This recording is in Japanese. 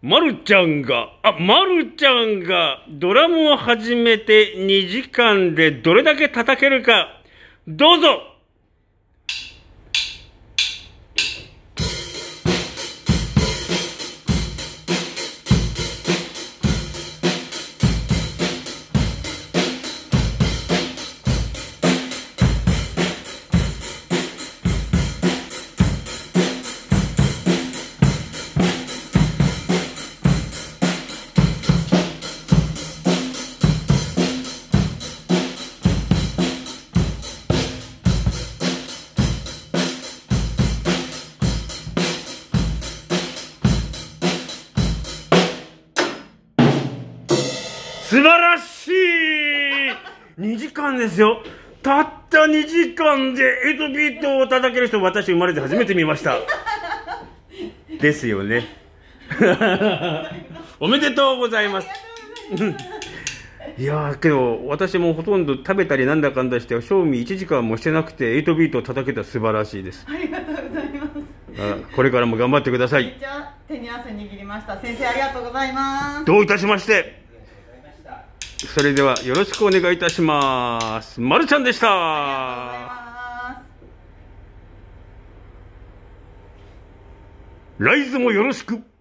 まるちゃんがドラムを始めて2時間でどれだけ叩けるか、どうぞ。素晴らしい。2時間ですよ。たった2時間で8ビートを叩ける人、私生まれて初めて見ました。ですよね。おめでとうございます。いやー、けど私もほとんど食べたりなんだかんだして賞味1時間もしてなくて8ビートを叩けた。素晴らしいです。 ありがとうございます。 これからも頑張ってください。 めっちゃ手に汗握りました。先生ありがとうございます。 どういたしまして。それではよろしくお願いいたします。まるちゃんでした。 ありがとうございます。 ライズもよろしく。